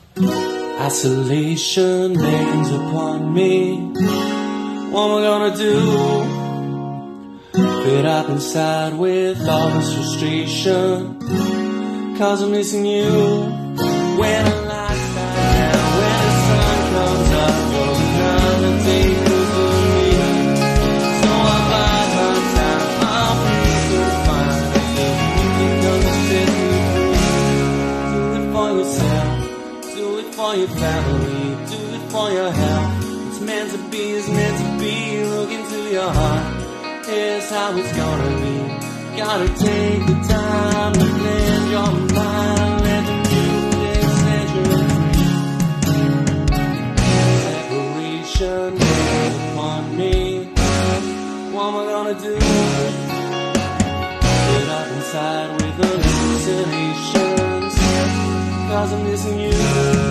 Isolation rains upon me. What am I gonna do? Fed up inside with all this frustration, 'cause I'm missing you. When the lights die down, when the sun comes up, for another day goes for me. So I bide my time, I'll be so fine until you come to set me free. Do it for yourself, do it for your family, do it for your health. It's meant to be, it's meant to be. Look into your heart, here's how it's gonna be. Gotta take the time to cleanse your mind, let the music set you free. Separation weighs upon me. What am I gonna do? Get up inside with hallucinations, 'cause I'm missing you.